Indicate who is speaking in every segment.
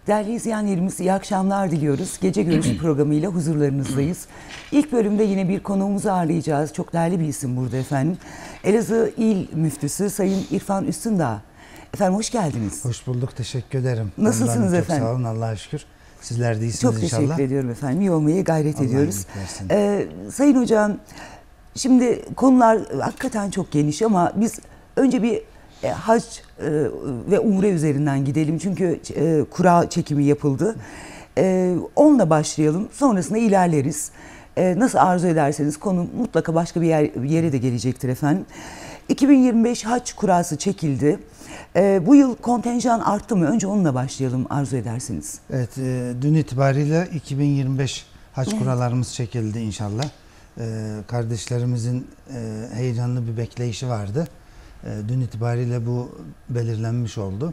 Speaker 1: Değerli izleyenlerimiz iyi akşamlar diliyoruz. Gece görüşü programıyla huzurlarınızdayız. İlk bölümde yine bir konuğumuzu ağırlayacağız. Çok değerli bir isim burada efendim. Elazığ İl Müftüsü Sayın İrfan Üstündağ. Efendim hoş geldiniz.
Speaker 2: Hoş bulduk, teşekkür ederim.
Speaker 1: Nasılsınız efendim?
Speaker 2: Çok sağ olun, Allah'a şükür. Sizler de iyisiniz
Speaker 1: çok
Speaker 2: inşallah.
Speaker 1: Çok teşekkür ediyorum efendim. İyi olmaya gayret
Speaker 2: Allah
Speaker 1: ediyoruz.
Speaker 2: Sayın
Speaker 1: Hocam, şimdi konular hakikaten çok geniş ama biz önce bir hac ve umre üzerinden gidelim. Çünkü kura çekimi yapıldı. Onunla başlayalım. Sonrasında ilerleriz. Nasıl arzu ederseniz konu mutlaka başka bir yere de gelecektir efendim. 2025 hac kurası çekildi. Bu yıl kontenjan arttı mı? Önce onunla başlayalım arzu ederseniz.
Speaker 2: Evet, dün itibariyle 2025 hac kuralarımız çekildi inşallah. Kardeşlerimizin heyecanlı bir bekleyişi vardı. Dün itibariyle bu belirlenmiş oldu.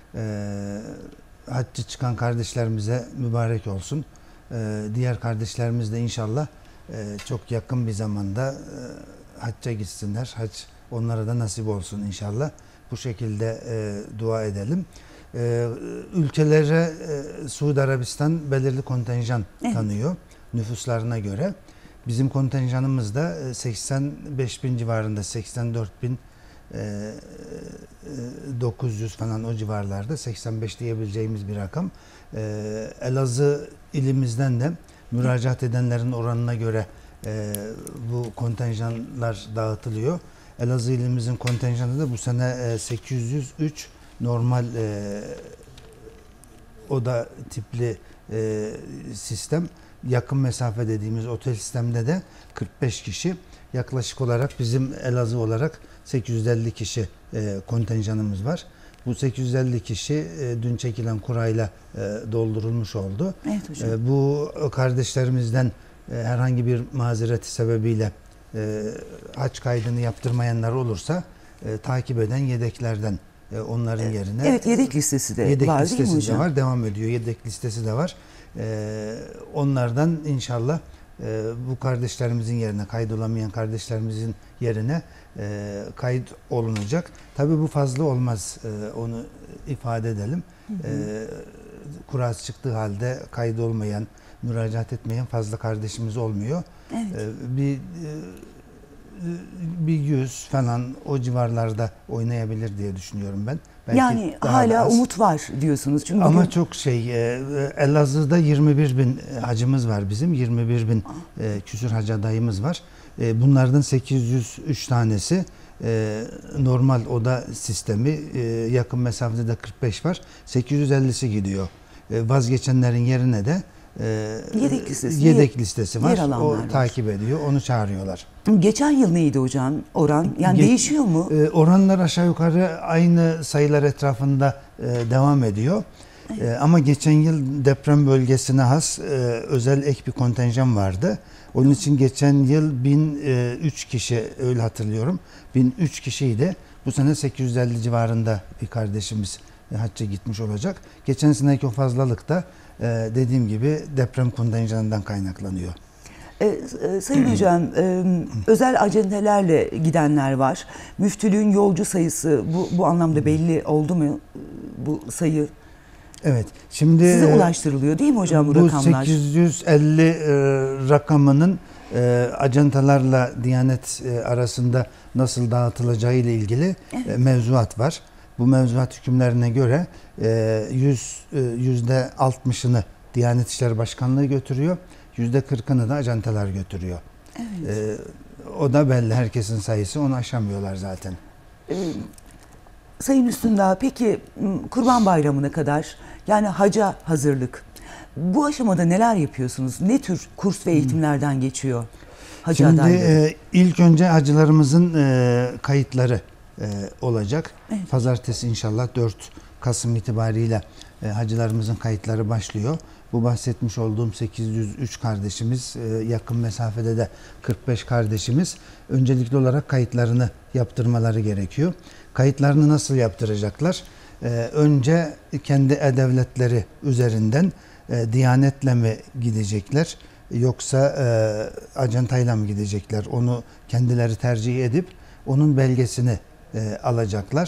Speaker 2: Haccı çıkan kardeşlerimize mübarek olsun. Diğer kardeşlerimiz de inşallah çok yakın bir zamanda hacca gitsinler. Hac onlara da nasip olsun inşallah. Bu şekilde dua edelim. Ülkelere Suudi Arabistan belirli kontenjan tanıyor nüfuslarına göre. Bizim kontenjanımız da 85 bin civarında, 84 bin 900 falan o civarlarda, 85 diyebileceğimiz bir rakam. Elazığ ilimizden de müracaat edenlerin oranına göre bu kontenjanlar dağıtılıyor. Elazığ ilimizin kontenjanı da bu sene 803 normal oda tipli sistem. Yakın mesafe dediğimiz otel sistemde de 45 kişi. Yaklaşık olarak bizim Elazığ olarak 850 kişi kontenjanımız var. Bu 850 kişi dün çekilen kurayla doldurulmuş oldu.
Speaker 1: Evet hocam.
Speaker 2: Bu kardeşlerimizden herhangi bir mazereti sebebiyle hac kaydını yaptırmayanlar olursa takip eden yedeklerden onların yerine.
Speaker 1: Evet, yedek listesi de
Speaker 2: yedek
Speaker 1: var
Speaker 2: listesi
Speaker 1: değil mi hocam?
Speaker 2: de var, devam ediyor. Yedek listesi de var. Onlardan inşallah bu kardeşlerimizin yerine, kaydolamayan kardeşlerimizin yerine kayıt olunacak. Tabii bu fazla olmaz, onu ifade edelim. Kurası çıktığı halde kaydolmayan, müracaat etmeyen fazla kardeşimiz olmuyor.
Speaker 1: Evet.
Speaker 2: Bir 100 falan o civarlarda oynayabilir diye düşünüyorum ben. Belki
Speaker 1: yani hala umut var diyorsunuz. Çünkü
Speaker 2: ama çok Elazığ'da 21 bin hacımız var bizim. 21 bin küsur hac adayımız var. Bunlardan 803 tanesi normal oda sistemi, yakın mesafede de 45 var. 850'si gidiyor. Vazgeçenlerin yerine de yedek listesi var. O takip ediyor. Onu çağırıyorlar.
Speaker 1: Geçen yıl neydi hocam oran? Yani değişiyor mu?
Speaker 2: Oranlar aşağı yukarı aynı sayılar etrafında devam ediyor. Evet. Ama geçen yıl deprem bölgesine has özel ek bir kontenjan vardı. Onun için geçen yıl 1003 kişi, öyle hatırlıyorum. 1003 kişiydi. Bu sene 850 civarında bir kardeşimiz hacca gitmiş olacak. Geçen seneki o fazlalık da dediğim gibi deprem kontenjanından kaynaklanıyor.
Speaker 1: Sayın hocam, özel acentelerle gidenler var. Müftülüğün yolcu sayısı bu anlamda belli oldu mu bu sayı?
Speaker 2: Evet. Şimdi
Speaker 1: size ulaştırılıyor değil mi hocam bu rakamlar?
Speaker 2: Bu 850 rakamının ajantalarla Diyanet arasında nasıl dağıtılacağı ile ilgili mevzuat var. Bu mevzuat hükümlerine göre %60'ını Diyanet İşleri Başkanlığı götürüyor. %40'ını da ajantalar götürüyor. Evet. O da belli, herkesin sayısı, onu aşamıyorlar zaten.
Speaker 1: Sayın Üstündağ, peki Kurban Bayramı'na kadar, yani haca hazırlık, bu aşamada neler yapıyorsunuz? Ne tür kurs ve eğitimlerden geçiyor hacı
Speaker 2: Şimdi
Speaker 1: adayları?
Speaker 2: İlk önce hacılarımızın kayıtları olacak.
Speaker 1: Evet.
Speaker 2: Pazartesi inşallah 4 Kasım itibariyle hacılarımızın kayıtları başlıyor. Bu bahsetmiş olduğum 803 kardeşimiz, yakın mesafede de 45 kardeşimiz öncelikli olarak kayıtlarını yaptırmaları gerekiyor. Kayıtlarını nasıl yaptıracaklar? Önce kendi e-devletleri üzerinden Diyanetle mi gidecekler yoksa acentayla mı gidecekler? Onu kendileri tercih edip onun belgesini alacaklar.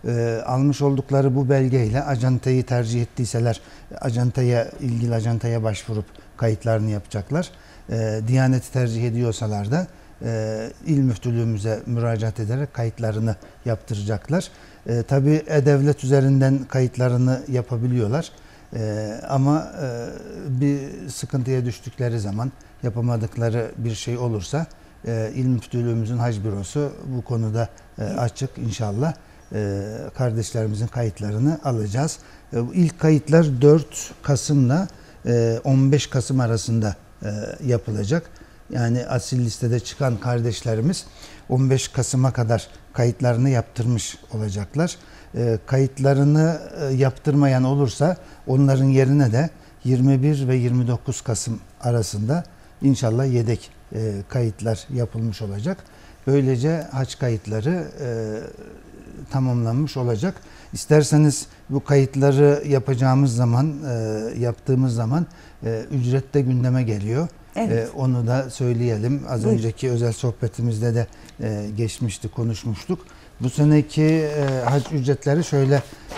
Speaker 2: almış oldukları bu belgeyle acentayı tercih ettiyseler ilgili acentaya başvurup kayıtlarını yapacaklar. Diyaneti tercih ediyorsalar da İl Müftülüğümüze müracaat ederek kayıtlarını yaptıracaklar. Tabii E-Devlet üzerinden kayıtlarını yapabiliyorlar. Ama bir sıkıntıya düştükleri zaman, yapamadıkları bir şey olursa İl Müftülüğümüzün Hac Bürosu bu konuda açık inşallah. Kardeşlerimizin kayıtlarını alacağız. İlk kayıtlar 4 Kasım'la 15 Kasım arasında yapılacak. Yani asil listede çıkan kardeşlerimiz 15 Kasım'a kadar kayıtlarını yaptırmış olacaklar. Kayıtlarını yaptırmayan olursa onların yerine de 21 ve 29 Kasım arasında inşallah yedek kayıtlar yapılmış olacak. Böylece hac kayıtları tamamlanmış olacak. İsterseniz bu kayıtları yaptığımız zaman ücret de gündeme geliyor.
Speaker 1: Evet.
Speaker 2: Onu da söyleyelim. Az
Speaker 1: Buyurun.
Speaker 2: önceki özel sohbetimizde de geçmişti, konuşmuştuk. Bu seneki hac ücretleri şöyle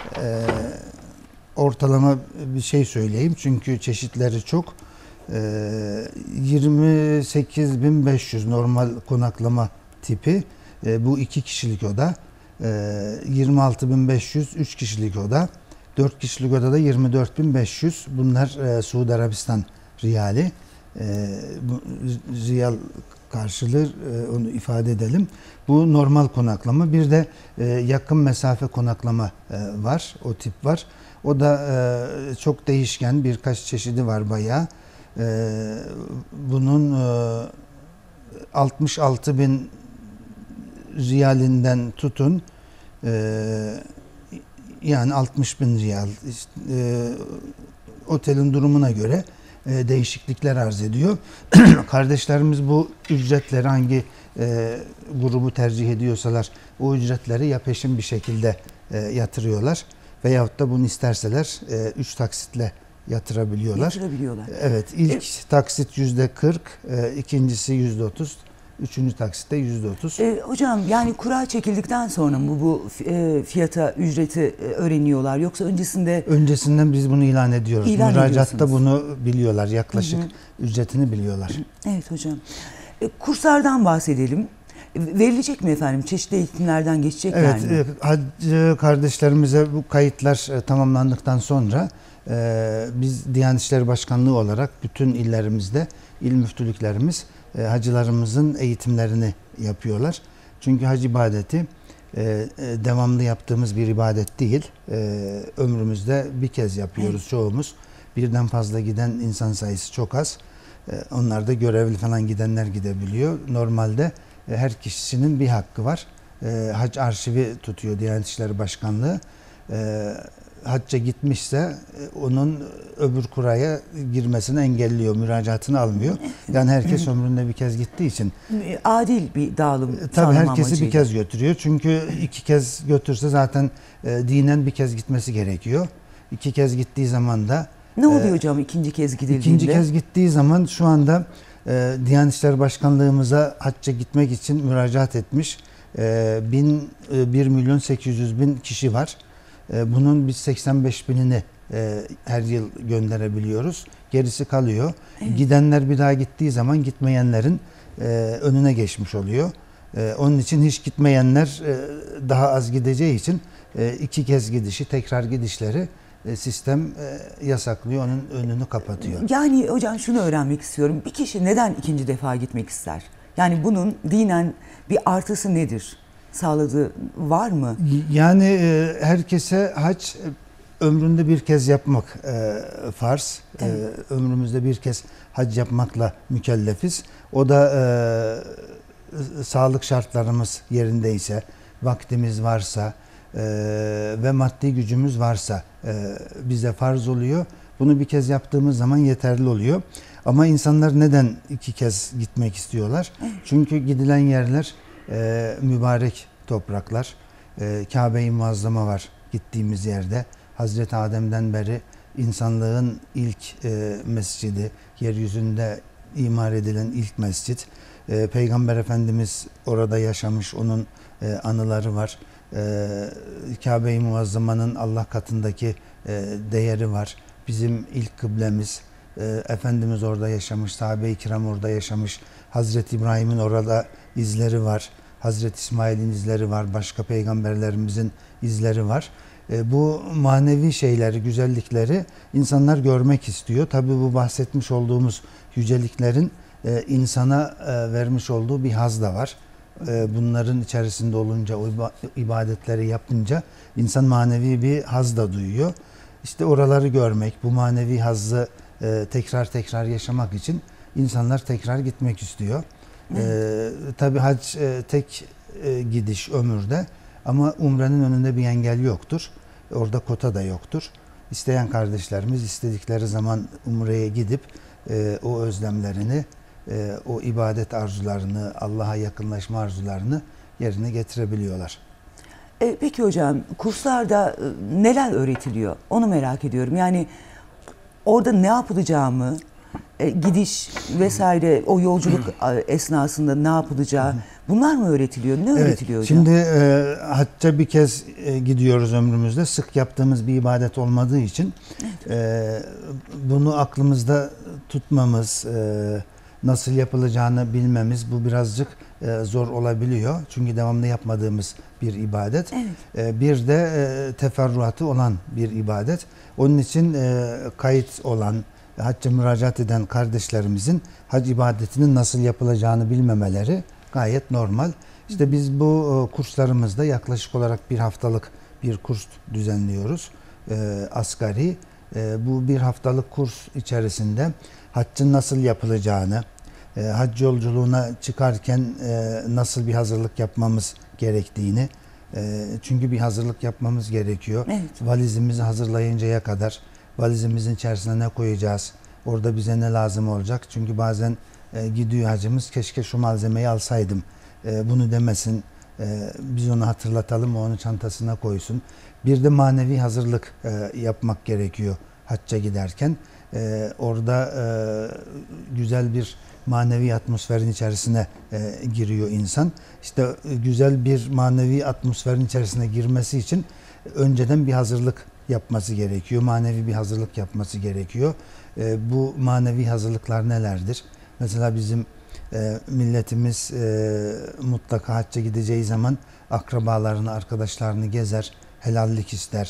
Speaker 2: ortalama bir şey söyleyeyim. Çünkü çeşitleri çok. 28.500 normal konaklama tipi. Bu 2 kişilik oda. 26.500 3 kişilik oda. 4 kişilik odada 24.500. Bunlar Suudi Arabistan riyali. Riyal karşılığı onu ifade edelim. Bu normal konaklama. Bir de yakın mesafe konaklama var. O tip var. O da çok değişken. Birkaç çeşidi var bayağı. Bunun 66.000 riyalinden tutun yani 60.000 riyal otelin durumuna göre değişiklikler arz ediyor. Kardeşlerimiz bu ücretleri hangi grubu tercih ediyorsalar o ücretleri ya peşin bir şekilde yatırıyorlar veyahut da bunu isterseler 3 taksitle yatırabiliyorlar. Evet, ilk taksit %40, ikincisi %30, üçüncü taksitte %30.
Speaker 1: Hocam yani kura çekildikten sonra mı bu fiyata, ücreti öğreniyorlar yoksa öncesinde?
Speaker 2: Öncesinden biz bunu ilan ediyoruz. Müracaatta bunu biliyorlar. Yaklaşık ücretini biliyorlar.
Speaker 1: Evet hocam. Kurslardan bahsedelim. Verilecek mi efendim? Çeşitli eğitimlerden geçecekler mi?
Speaker 2: Evet, hacı kardeşlerimize bu kayıtlar tamamlandıktan sonra biz Diyanet İşleri Başkanlığı olarak bütün illerimizde il müftülüklerimiz hacılarımızın eğitimlerini yapıyorlar. Çünkü hac ibadeti devamlı yaptığımız bir ibadet değil. Ömrümüzde bir kez yapıyoruz çoğumuz. Birden fazla giden insan sayısı çok az. Onlar da görevli falan gidenler gidebiliyor. Normalde her kişinin bir hakkı var. Hac arşivi tutuyor Diyanet İşleri Başkanlığı. Hacca gitmişse onun öbür kuraya girmesini engelliyor, müracaatını almıyor. Yani herkes ömründe bir kez gittiği için.
Speaker 1: Adil bir dağılım
Speaker 2: tabii herkesi
Speaker 1: amacıyla
Speaker 2: bir kez götürüyor. Çünkü 2 kez götürse zaten dinen bir kez gitmesi gerekiyor. 2 kez gittiği zaman da
Speaker 1: ne oluyor hocam ikinci kez gidildiğinde?
Speaker 2: İkinci kez gittiği zaman şu anda Diyanet İşleri Başkanlığımıza hacca gitmek için müracaat etmiş 1.800.000 kişi var. Bunun biz 85.000'ini her yıl gönderebiliyoruz. Gerisi kalıyor. Evet. Gidenler bir daha gittiği zaman gitmeyenlerin önüne geçmiş oluyor. Onun için hiç gitmeyenler daha az gideceği için 2 kez gidişi, tekrar gidişleri sistem yasaklıyor, onun önünü kapatıyor.
Speaker 1: Yani hocam şunu öğrenmek istiyorum. Bir kişi neden ikinci defa gitmek ister? Yani bunun dinen bir artısı nedir? Sağladığı var mı?
Speaker 2: Yani herkese hac ömründe bir kez yapmak farz. Evet. Ömrümüzde bir kez hac yapmakla mükellefiz. O da sağlık şartlarımız yerindeyse, vaktimiz varsa ve maddi gücümüz varsa bize farz oluyor. Bunu bir kez yaptığımız zaman yeterli oluyor. Ama insanlar neden 2 kez gitmek istiyorlar? Evet. Çünkü gidilen yerler mübarek topraklar. Kabe-i Muazzama var gittiğimiz yerde. Hazreti Adem'den beri insanlığın ilk mescidi, yeryüzünde imar edilen ilk mescit. Peygamber Efendimiz orada yaşamış, onun anıları var. Kabe-i Muazzama'nın Allah katındaki değeri var. Bizim ilk kıblemiz, Efendimiz orada yaşamış, sahabe-i kiram orada yaşamış, Hazreti İbrahim'in orada izleri var, Hazreti İsmail'in izleri var, başka peygamberlerimizin izleri var. Bu manevi şeyleri, güzellikleri insanlar görmek istiyor. Tabii bu bahsetmiş olduğumuz yüceliklerin insana vermiş olduğu bir haz da var. Bunların içerisinde olunca, o ibadetleri yapınca insan manevi bir haz da duyuyor. İşte oraları görmek, bu manevi hazzı tekrar tekrar yaşamak için insanlar tekrar gitmek istiyor. Tabii hac tek gidiş ömürde ama umrenin önünde bir engel yoktur. Orada kota da yoktur. İsteyen kardeşlerimiz istedikleri zaman umreye gidip o özlemlerini, o ibadet arzularını, Allah'a yakınlaşma arzularını yerine getirebiliyorlar.
Speaker 1: Peki hocam, kurslarda neler öğretiliyor? Onu merak ediyorum. Yani orada ne yapılacağımı, gidiş vesaire, o yolculuk esnasında ne yapılacağı, bunlar mı öğretiliyor? Ne öğretiliyor hocam?
Speaker 2: Şimdi hacca bir kez gidiyoruz ömrümüzde. Sık yaptığımız bir ibadet olmadığı için bunu aklımızda tutmamız, nasıl yapılacağını bilmemiz bu birazcık zor olabiliyor. Çünkü devamlı yapmadığımız bir ibadet.
Speaker 1: Evet.
Speaker 2: Bir de teferruatı olan bir ibadet. Onun için kayıt olan, hacca müracaat eden kardeşlerimizin hac ibadetinin nasıl yapılacağını bilmemeleri gayet normal. İşte biz bu kurslarımızda yaklaşık olarak bir haftalık bir kurs düzenliyoruz. Asgari. Bu bir haftalık kurs içerisinde haccın nasıl yapılacağını, hac yolculuğuna çıkarken nasıl bir hazırlık yapmamız gerektiğini, çünkü bir hazırlık yapmamız gerekiyor.
Speaker 1: Evet.
Speaker 2: Valizimizi hazırlayıncaya kadar valizimizin içerisine ne koyacağız, orada bize ne lazım olacak? Çünkü bazen gidiyor hacımız, keşke şu malzemeyi alsaydım, bunu demesin, biz onu hatırlatalım, o onu çantasına koysun. Bir de manevi hazırlık yapmak gerekiyor hacca giderken. Orada güzel bir manevi atmosferin içerisine giriyor insan. İşte güzel bir manevi atmosferin içerisine girmesi için önceden bir hazırlık yapması gerekiyor. Manevi bir hazırlık yapması gerekiyor. Bu manevi hazırlıklar nelerdir? Mesela bizim milletimiz mutlaka hacca gideceği zaman akrabalarını, arkadaşlarını gezer, helallik ister,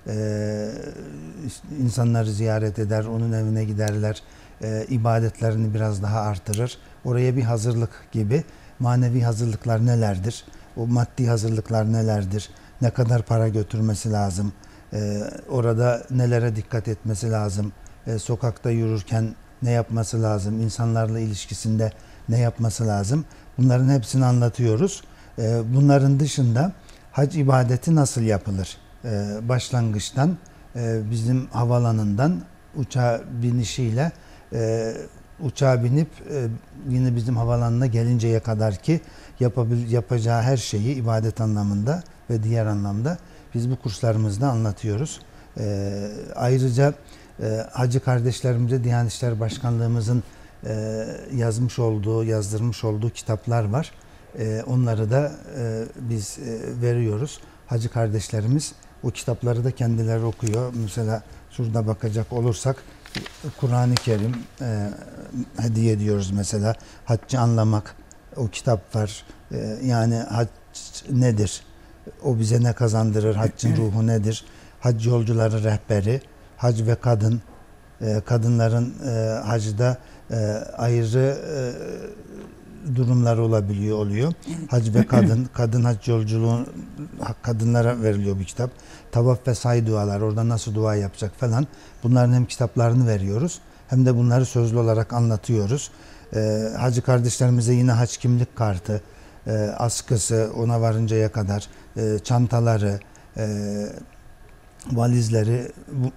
Speaker 2: insanları ziyaret eder, onun evine giderler, ibadetlerini biraz daha artırır. Oraya bir hazırlık gibi. Manevi hazırlıklar nelerdir? O maddi hazırlıklar nelerdir? Ne kadar para götürmesi lazım? Orada nelere dikkat etmesi lazım? Sokakta yürürken ne yapması lazım? İnsanlarla ilişkisinde ne yapması lazım? Bunların hepsini anlatıyoruz. Bunların dışında hac ibadeti nasıl yapılır? Başlangıçtan bizim havalanından uçağa binişiyle uçağa binip yine bizim havalanına gelinceye kadar ki yapacağı her şeyi ibadet anlamında ve diğer anlamda biz bu kurslarımızda anlatıyoruz. Ayrıca hacı kardeşlerimize Diyanet İşleri Başkanlığımızın yazdırmış olduğu kitaplar var. Onları da biz veriyoruz. Hacı kardeşlerimiz o kitapları da kendileri okuyor. Mesela şurada bakacak olursak Kur'an-ı Kerim hediye ediyoruz mesela. Haccı anlamak, o kitap var. Yani hac nedir? O bize ne kazandırır? Haccın ruhu nedir? Hac yolcuları rehberi, hac ve kadın. Kadınların hacda ayrı durumlar oluyor. Hac ve kadın, kadın hac yolculuğu kadınlara veriliyor bu kitap. Tavaf ve say dualar, orada nasıl dua yapacak falan. Bunların hem kitaplarını veriyoruz hem de bunları sözlü olarak anlatıyoruz. Hacı kardeşlerimize yine hac kimlik kartı, askısı ona varıncaya kadar, çantaları, valizleri,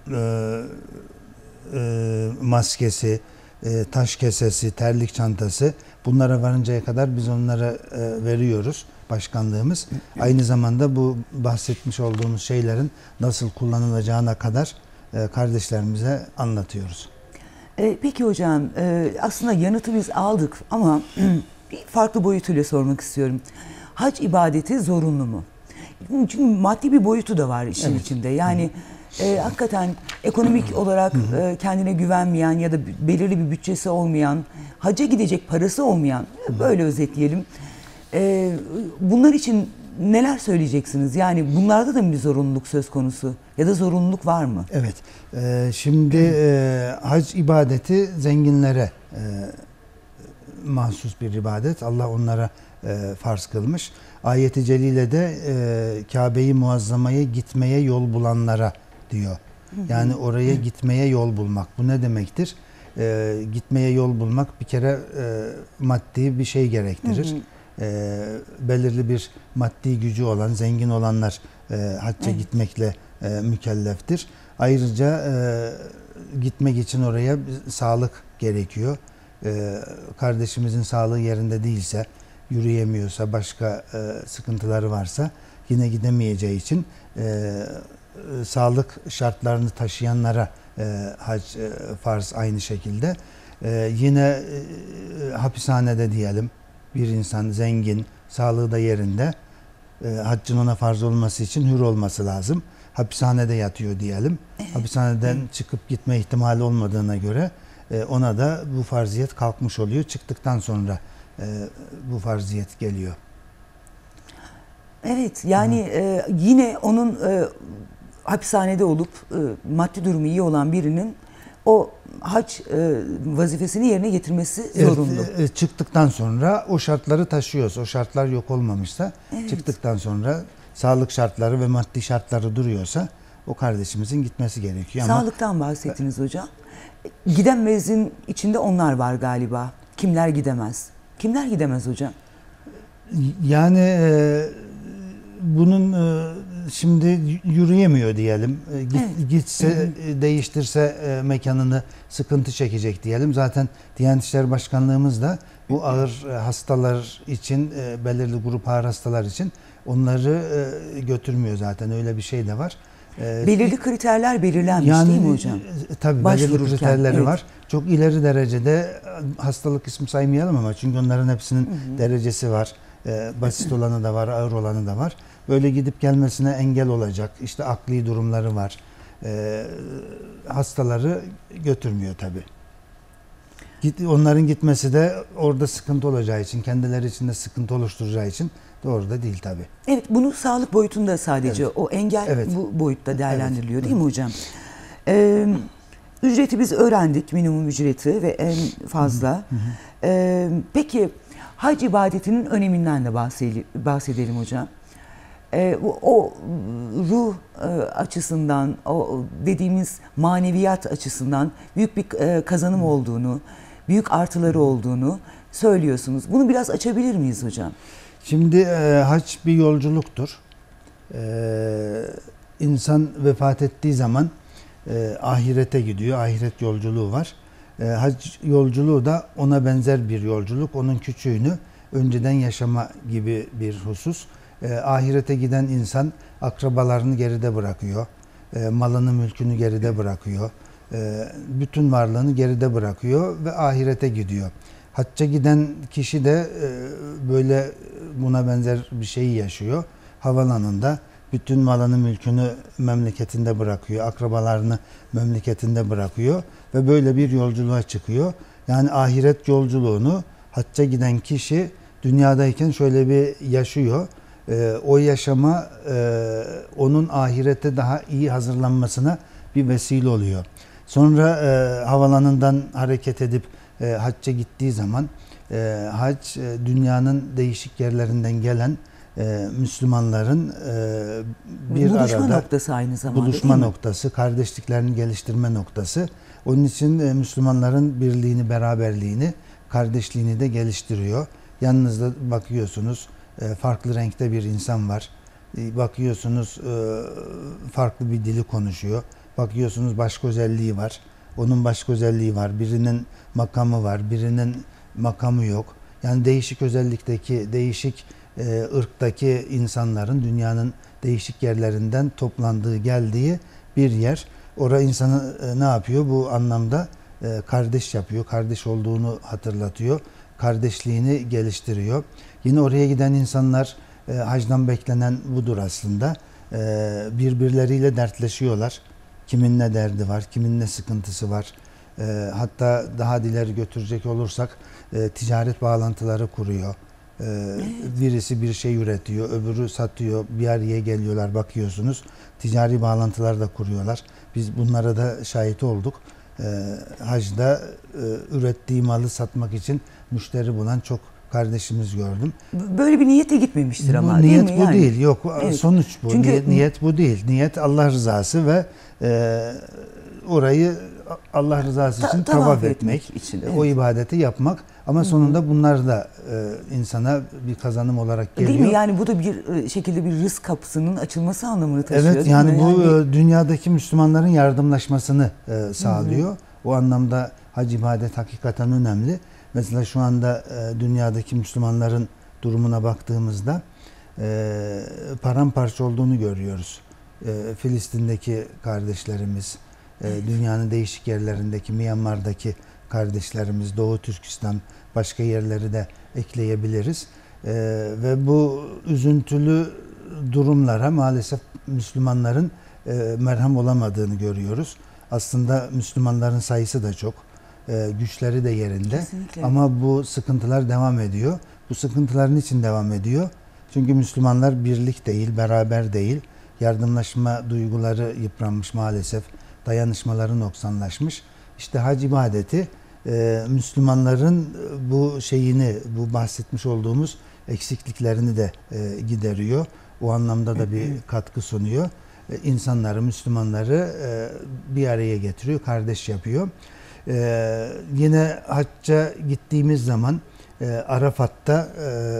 Speaker 2: maskesi, taş kesesi, terlik çantası, bunlara varıncaya kadar biz onlara veriyoruz başkanlığımız. Aynı zamanda bu bahsetmiş olduğumuz şeylerin nasıl kullanılacağına kadar kardeşlerimize anlatıyoruz.
Speaker 1: Peki hocam, aslında yanıtı biz aldık ama bir farklı boyutuyla sormak istiyorum. Hac ibadeti zorunlu mu? Çünkü maddi bir boyutu da var işin içinde. Yani hakikaten ekonomik olarak kendine güvenmeyen ya da belirli bir bütçesi olmayan, hacca gidecek parası olmayan, böyle özetleyelim. Bunlar için neler söyleyeceksiniz? Yani bunlarda da mı bir zorunluluk söz konusu ya da zorunluluk var mı?
Speaker 2: Evet. Şimdi hac ibadeti zenginlere mahsus bir ibadet. Allah onlara farz kılmış. Ayet-i Celile'de Kabe-i Muazzama'ya gitmeye yol bulanlara diyor. Yani oraya gitmeye yol bulmak. Bu ne demektir? Gitmeye yol bulmak bir kere maddi bir şey gerektirir. Belirli bir maddi gücü olan, zengin olanlar hacca gitmekle mükelleftir. Ayrıca gitmek için oraya sağlık gerekiyor. Kardeşimizin sağlığı yerinde değilse, yürüyemiyorsa, başka sıkıntıları varsa yine gidemeyeceği için sağlık şartlarını taşıyanlara hac farz aynı şekilde. Yine hapishanede diyelim bir insan zengin, sağlığı da yerinde, haccın ona farz olması için hür olması lazım. Hapishanede yatıyor diyelim. Hapishaneden çıkıp gitme ihtimali olmadığına göre ona da bu farziyet kalkmış oluyor. Çıktıktan sonra bu farziyet geliyor.
Speaker 1: Evet, yani yine onun hapishanede olup maddi durumu iyi olan birinin o hac vazifesini yerine getirmesi zorunlu.
Speaker 2: Evet, çıktıktan sonra o şartları taşıyorsa, o şartlar yok olmamışsa, çıktıktan sonra sağlık şartları ve maddi şartları duruyorsa o kardeşimizin gitmesi gerekiyor.
Speaker 1: Sağlıktan bahsettiniz hocam. Gidemezin içinde onlar var galiba. Kimler gidemez? Kimler gidemez hocam?
Speaker 2: Yani bunun şimdi yürüyemiyor diyelim. Gitse, değiştirse mekanını sıkıntı çekecek diyelim. Zaten Diyanet İşleri Başkanlığımız da bu ağır hastalar için, belirli grup ağır hastalar için onları götürmüyor zaten. Öyle bir şey de var.
Speaker 1: Belirli kriterler belirlenmiş
Speaker 2: yani,
Speaker 1: değil mi hocam?
Speaker 2: Tabii belirli kriterleri var. Çok ileri derecede hastalık ismi saymayalım ama çünkü onların hepsinin derecesi var. Basit olanı da var, ağır olanı da var. Böyle gidip gelmesine engel olacak. İşte akli durumları var. Hastaları götürmüyor tabii. Onların gitmesi de orada sıkıntı olacağı için, kendileri için de sıkıntı oluşturacağı için doğru da değil tabii.
Speaker 1: Evet, bunu sağlık boyutunda sadece o engel bu boyutta değerlendiriliyor değil mi hocam? Ücreti biz öğrendik, minimum ücreti ve en fazla. Peki hac ibadetinin öneminden de bahsedelim hocam. O ruh açısından, o dediğimiz maneviyat açısından büyük bir kazanım olduğunu, büyük artıları olduğunu söylüyorsunuz. Bunu biraz açabilir miyiz hocam?
Speaker 2: Şimdi hac bir yolculuktur. İnsan vefat ettiği zaman ahirete gidiyor. Ahiret yolculuğu var. Hac yolculuğu da ona benzer bir yolculuk. Onun küçüğünü önceden yaşama gibi bir husus. Ahirete giden insan akrabalarını geride bırakıyor. Malını, mülkünü geride bırakıyor. Bütün varlığını geride bırakıyor ve ahirete gidiyor. Hacca giden kişi de böyle buna benzer bir şeyi yaşıyor. Havalanında bütün malını, mülkünü memleketinde bırakıyor. Akrabalarını memleketinde bırakıyor ve böyle bir yolculuğa çıkıyor. Yani ahiret yolculuğunu hacca giden kişi dünyadayken şöyle bir yaşıyor. O yaşama onun ahirete daha iyi hazırlanmasına bir vesile oluyor. Sonra havalanından hareket edip hacca gittiği zaman hac dünyanın değişik yerlerinden gelen Müslümanların bir
Speaker 1: buluşma
Speaker 2: arada
Speaker 1: noktası aynı zamanda,
Speaker 2: buluşma noktası, kardeşliklerini geliştirme noktası. Onun için Müslümanların birliğini, beraberliğini, kardeşliğini de geliştiriyor. Yanınızda bakıyorsunuz farklı renkte bir insan var. Bakıyorsunuz farklı bir dili konuşuyor. Bakıyorsunuz başka özelliği var. Onun başka özelliği var. Birinin makamı var, birinin makamı yok. Yani değişik özellikteki, değişik ırktaki insanların dünyanın değişik yerlerinden toplandığı, geldiği bir yer. Orada insanı ne yapıyor? Bu anlamda kardeş yapıyor, kardeş olduğunu hatırlatıyor. Kardeşliğini geliştiriyor. Yine oraya giden insanlar Hacdan beklenen budur aslında. Birbirleriyle dertleşiyorlar. Kimin ne derdi var, kimin ne sıkıntısı var. Hatta daha ileri götürecek olursak ticaret bağlantıları kuruyor. Birisi bir şey üretiyor, öbürü satıyor, bir araya geliyorlar, bakıyorsunuz. Ticari bağlantılar da kuruyorlar. Biz bunlara da şahit olduk. Hacda ürettiği malı satmak için müşteri bulan çok kardeşimiz gördüm.
Speaker 1: Böyle bir niyete gitmemiştir
Speaker 2: Bu
Speaker 1: ama
Speaker 2: niyet
Speaker 1: değil mi?
Speaker 2: bu
Speaker 1: Yani,
Speaker 2: değil. Yok,
Speaker 1: evet.
Speaker 2: sonuç bu.
Speaker 1: Çünkü
Speaker 2: Niyet bu değil. Niyet Allah rızası ve orayı Allah rızası için tavaf etmek,
Speaker 1: için.
Speaker 2: o
Speaker 1: Evet.
Speaker 2: ibadeti yapmak. Ama sonunda bunlar da insana bir kazanım olarak geliyor.
Speaker 1: Değil mi? Yani bu da bir şekilde bir rızk kapısının açılması anlamını taşıyor.
Speaker 2: Evet,
Speaker 1: değil
Speaker 2: yani
Speaker 1: mi?
Speaker 2: bu dünyadaki Müslümanların yardımlaşmasını sağlıyor. O anlamda hac ibadet hakikaten önemli. Mesela şu anda dünyadaki Müslümanların durumuna baktığımızda paramparça olduğunu görüyoruz. Filistin'deki kardeşlerimiz, dünyanın değişik yerlerindeki, Myanmar'daki kardeşlerimiz, Doğu Türkistan, başka yerleri de ekleyebiliriz. Ve bu üzüntülü durumlara maalesef Müslümanların merhem olamadığını görüyoruz. Aslında Müslümanların sayısı da çok, güçleri de yerinde.
Speaker 1: Kesinlikle.
Speaker 2: Ama bu sıkıntılar devam ediyor. Bu sıkıntılar niçin devam ediyor? Çünkü Müslümanlar birlik değil, beraber değil. Yardımlaşma duyguları yıpranmış maalesef. Dayanışmaları noksanlaşmış. İşte hac ibadeti Müslümanların bu şeyini, bu bahsetmiş olduğumuz eksikliklerini de gideriyor. O anlamda da bir katkı sunuyor. İnsanları, Müslümanları bir araya getiriyor, kardeş yapıyor. Yine hacca gittiğimiz zaman Arafat'ta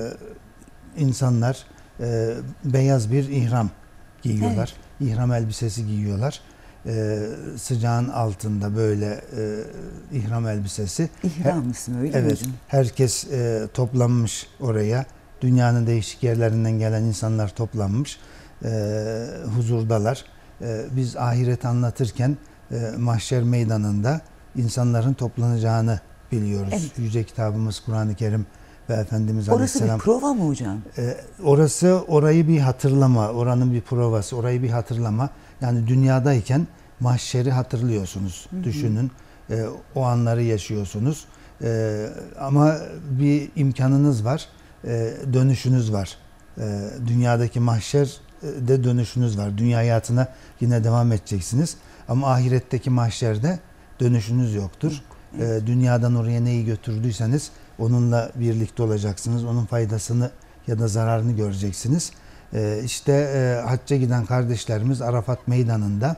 Speaker 2: insanlar beyaz bir ihram giyiyorlar. Evet. İhram elbisesi giyiyorlar. Sıcağın altında böyle ihram elbisesi.
Speaker 1: İhram ismi öyle mi
Speaker 2: evet,
Speaker 1: hocam?
Speaker 2: herkes toplanmış oraya. Dünyanın değişik yerlerinden gelen insanlar toplanmış. Huzurdalar. Biz ahireti anlatırken mahşer meydanında insanların toplanacağını biliyoruz.
Speaker 1: Evet.
Speaker 2: Yüce kitabımız Kur'an-ı Kerim ve Efendimiz
Speaker 1: Orası
Speaker 2: Aleyhisselam.
Speaker 1: bir prova mı hocam?
Speaker 2: Orası, orayı bir hatırlama, oranın bir provası, orayı bir hatırlama. Yani dünyadayken mahşeri hatırlıyorsunuz. Hı hı. Düşünün, o anları yaşıyorsunuz. Ama bir imkanınız var, dönüşünüz var. Dünyadaki mahşerde dönüşünüz var. Dünya hayatına yine devam edeceksiniz. Ama ahiretteki mahşerde dönüşünüz yoktur. Evet. Dünyadan oraya neyi götürdüyseniz onunla birlikte olacaksınız. Onun faydasını ya da zararını göreceksiniz. İşte hacca giden kardeşlerimiz Arafat meydanında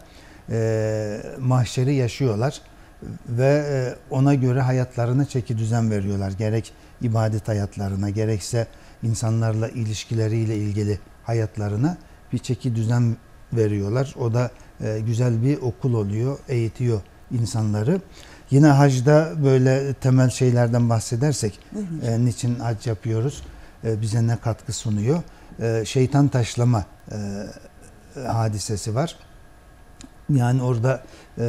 Speaker 2: mahşeri yaşıyorlar ve ona göre hayatlarına çeki düzen veriyorlar. Gerek ibadet hayatlarına, gerekse insanlarla ilişkileriyle ilgili hayatlarına bir çeki düzen veriyorlar. O da güzel bir okul oluyor, eğitiyor insanları. Yine hacda böyle temel şeylerden bahsedersek, niçin hac yapıyoruz, bize ne katkı sunuyor? Şeytan taşlama hadisesi var. Yani orada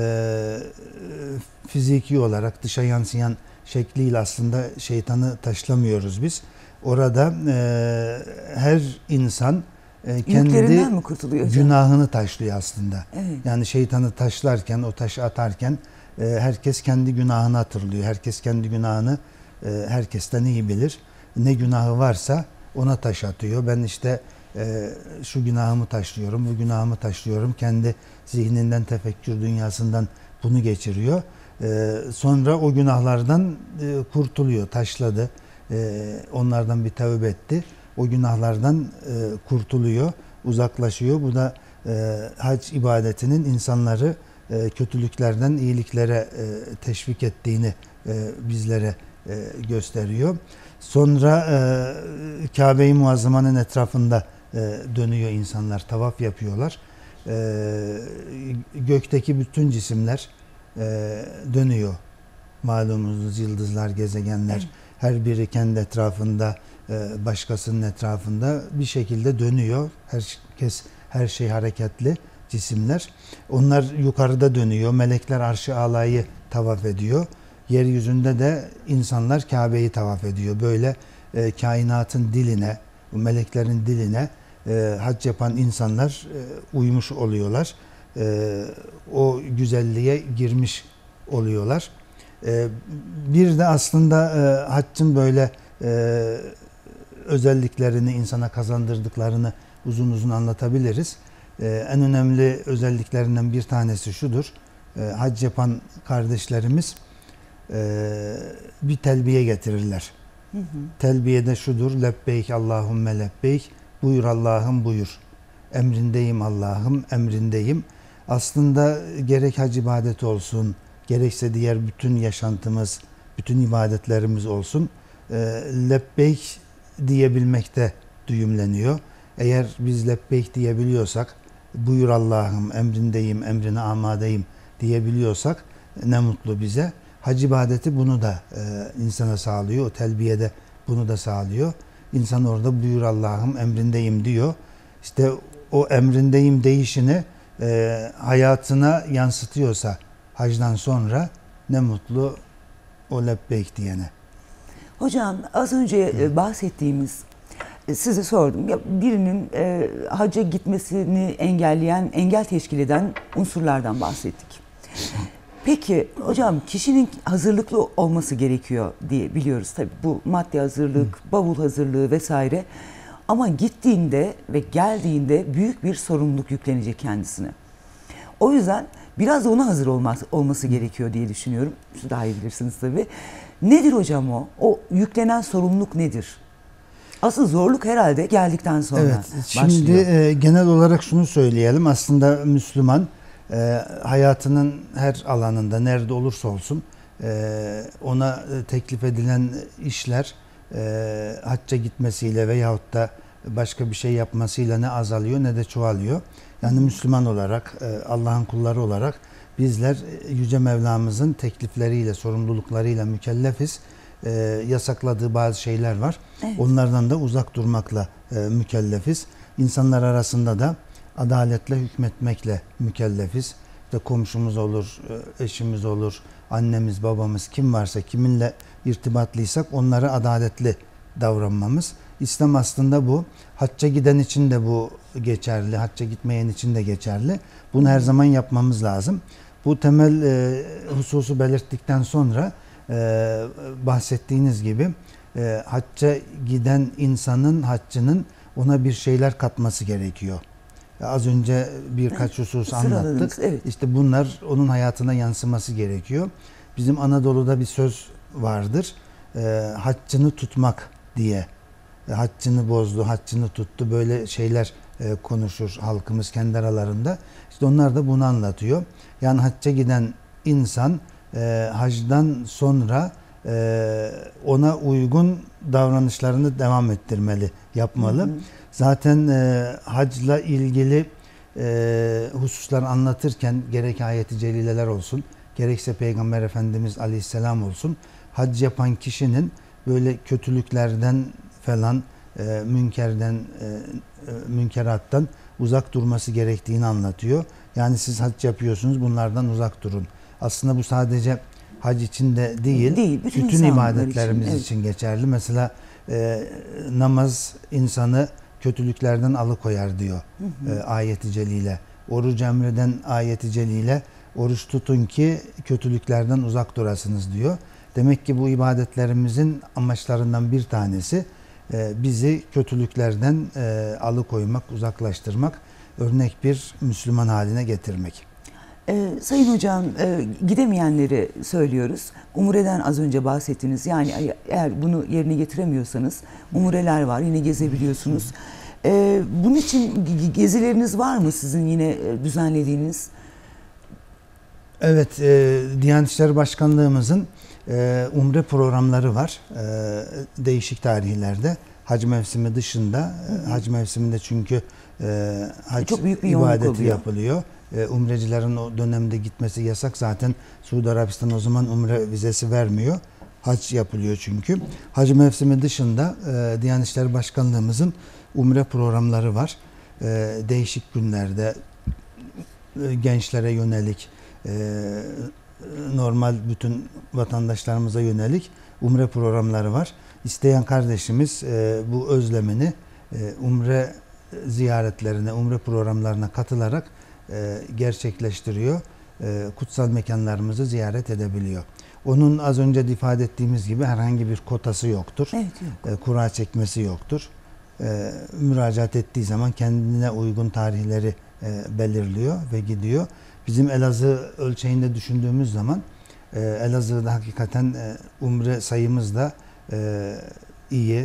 Speaker 2: fiziki olarak dışa yansıyan şekliyle aslında şeytanı taşlamıyoruz biz. Orada her insan kendi
Speaker 1: mi kurtuluyor hocam?
Speaker 2: Günahını taşlıyor aslında.
Speaker 1: Evet.
Speaker 2: Yani şeytanı taşlarken, o taşı atarken herkes kendi günahını hatırlıyor. Herkes kendi günahını herkesten iyi bilir. Ne günahı varsa ona taş atıyor. Ben işte şu günahımı taşlıyorum, bu günahımı taşlıyorum. Kendi zihninden, tefekkür dünyasından bunu geçiriyor. Sonra o günahlardan kurtuluyor, taşladı. Onlardan bir tövbe etti. O günahlardan kurtuluyor, uzaklaşıyor. Bu da hac ibadetinin insanları kötülüklerden iyiliklere teşvik ettiğini bizlere gösteriyor. Sonra Kabe-i Muazzama'nın etrafında dönüyor insanlar, tavaf yapıyorlar. Gökteki bütün cisimler dönüyor. Malumunuz yıldızlar, gezegenler, evet. Her biri kendi etrafında, başkasının etrafında bir şekilde dönüyor. Herkes, her şey hareketli cisimler. Onlar yukarıda dönüyor. Melekler arş-ı alayı tavaf ediyor. Yeryüzünde de insanlar Kabe'yi tavaf ediyor. Böyle kainatın diline, bu meleklerin diline hac yapan insanlar uymuş oluyorlar. O güzelliğe girmiş oluyorlar. Bir de aslında haccın böyle özelliklerini, insana kazandırdıklarını uzun uzun anlatabiliriz. En önemli özelliklerinden bir tanesi şudur. Hac yapan kardeşlerimiz bir telbiye getirirler. Telbiye de şudur: lebbeyk Allahümme lebbeyk, buyur Allah'ım buyur. Emrindeyim Allah'ım, emrindeyim. Aslında gerek hac ibadeti olsun, gerekse diğer bütün yaşantımız, bütün ibadetlerimiz olsun, lebbeyk diyebilmekte düğümleniyor. Eğer biz lebbeyk diyebiliyorsak, buyur Allah'ım, emrindeyim, emrine amadeyim diyebiliyorsak ne mutlu bize. Hac ibadeti bunu da insana sağlıyor. O telbiyede bunu da sağlıyor. İnsan orada buyur Allah'ım, emrindeyim diyor. İşte o emrindeyim deyişini hayatına yansıtıyorsa hacdan sonra ne mutlu o lebbeyk diyene.
Speaker 1: Hocam az önce bahsettiğimiz, size sordum. Ya birinin hacca gitmesini engelleyen, engel teşkil eden unsurlardan bahsettik. Peki hocam, kişinin hazırlıklı olması gerekiyor diye biliyoruz. Tabii bu maddi hazırlık, bavul hazırlığı vesaire. Ama gittiğinde ve geldiğinde büyük bir sorumluluk yüklenecek kendisine. O yüzden biraz da ona hazır olması gerekiyor diye düşünüyorum. Siz daha iyi bilirsiniz tabii. Nedir hocam o? O yüklenen sorumluluk nedir? Asıl zorluk herhalde geldikten sonra başlıyor.
Speaker 2: Şimdi genel olarak şunu söyleyelim. Aslında Müslüman hayatının her alanında nerede olursa olsun ona teklif edilen işler hacca gitmesiyle veyahut da başka bir şey yapmasıyla ne azalıyor ne de çoğalıyor. Yani Müslüman olarak, Allah'ın kulları olarak bizler Yüce Mevlamızın teklifleriyle, sorumluluklarıyla mükellefiz. Yasakladığı bazı şeyler var. Evet. Onlardan da uzak durmakla mükellefiz. İnsanlar arasında da adaletle hükmetmekle mükellefiz. İşte komşumuz olur, eşimiz olur, annemiz, babamız, kim varsa, kiminle irtibatlıysak onlara adaletli davranmamız. İslam aslında bu. Hacca giden için de bu geçerli, hacca gitmeyen için de geçerli. Bunu her zaman yapmamız lazım. Bu temel hususu belirttikten sonra bahsettiğiniz gibi hacca giden insanın, haccının ona bir şeyler katması gerekiyor. Az önce birkaç husus anlattık. Evet. İşte bunlar onun hayatına yansıması gerekiyor. Bizim Anadolu'da bir söz vardır. Haccını tutmak diye. Haccını bozdu, haccını tuttu. Böyle şeyler konuşur halkımız kendi aralarında. İşte onlar da bunu anlatıyor. Yani hacca giden insan hacdan sonra ona uygun davranışlarını devam ettirmeli, yapmalı. Hı hı. Zaten hacla ilgili hususlar anlatırken gerek ayet-i celileler olsun, gerekse Peygamber Efendimiz Aleyhisselam olsun, hac yapan kişinin böyle kötülüklerden falan, münkerattan uzak durması gerektiğini anlatıyor. Yani siz hac yapıyorsunuz, bunlardan uzak durun. Aslında bu sadece hac için de değil bütün ibadetlerimiz için geçerli. Mesela namaz insanı kötülüklerden alıkoyar diyor ayet-i celile. Oruç emreden ayet-i celile, oruç tutun ki kötülüklerden uzak durasınız diyor. Demek ki bu ibadetlerimizin amaçlarından bir tanesi bizi kötülüklerden alıkoymak, uzaklaştırmak, örnek bir Müslüman haline getirmek.
Speaker 1: Sayın hocam, gidemeyenleri söylüyoruz. Umre'den az önce bahsettiniz. Yani eğer bunu yerine getiremiyorsanız umreler var, yine gezebiliyorsunuz. Bunun için gezileriniz var mı sizin yine düzenlediğiniz?
Speaker 2: Evet, Diyanet İşleri Başkanlığımızın umre programları var. Değişik tarihlerde. Hac mevsimi dışında. Hac mevsiminde çünkü hac çok büyük bir ibadeti yapılıyor. Umrecilerin o dönemde gitmesi yasak. Zaten Suudi Arabistan o zaman umre vizesi vermiyor. Hac yapılıyor çünkü. Hac mevsimi dışında Diyanet İşleri Başkanlığımızın umre programları var. Değişik günlerde gençlere yönelik, normal bütün vatandaşlarımıza yönelik umre programları var. İsteyen kardeşimiz bu özlemini umre ziyaretlerine, umre programlarına katılarak gerçekleştiriyor. Kutsal mekanlarımızı ziyaret edebiliyor. Onun az önce de ifade ettiğimiz gibi herhangi bir kotası yoktur.
Speaker 1: Evet, yok.
Speaker 2: Kura çekmesi yoktur. Müracaat ettiği zaman kendine uygun tarihleri belirliyor ve gidiyor. Bizim Elazığ ölçeğinde düşündüğümüz zaman Elazığ'da hakikaten umre sayımız da iyi.